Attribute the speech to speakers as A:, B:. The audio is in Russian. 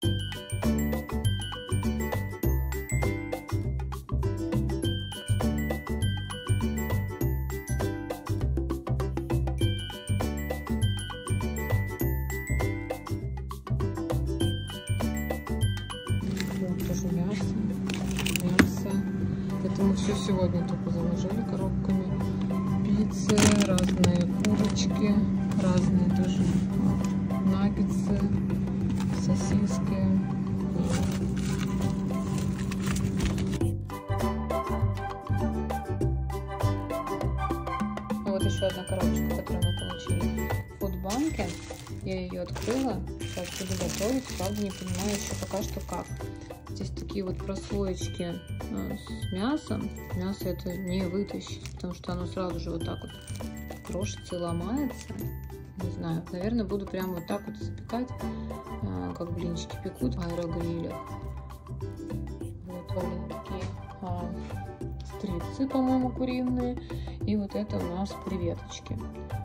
A: Тоже мясо. Это мы все сегодня только заложили коробками. Пиццы, разные курочки, разные тоже наггетсы, сосиски. Вот еще одна коробочка, которую мы получили в Фудбанке. Я ее открыла, сейчас буду готовить, правда не понимаю еще пока что как. Здесь такие вот прослоечки с мясом. Мясо это не вытащить, потому что оно сразу же вот так вот крошится и ломается. Не знаю, наверное, буду прямо вот так вот запекать, как блинчики пекут в аэрогрилях. Вот такие стрицы, по-моему, куриные. И вот это у нас креветочки.